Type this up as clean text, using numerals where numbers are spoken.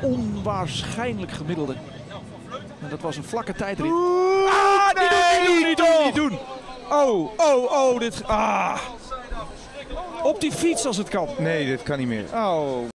onwaarschijnlijk gemiddelde. En dat was een vlakke tijdrit. Niet doen! Oh, dit... Op die fiets als het kan. Nee, dit kan niet meer. Oh.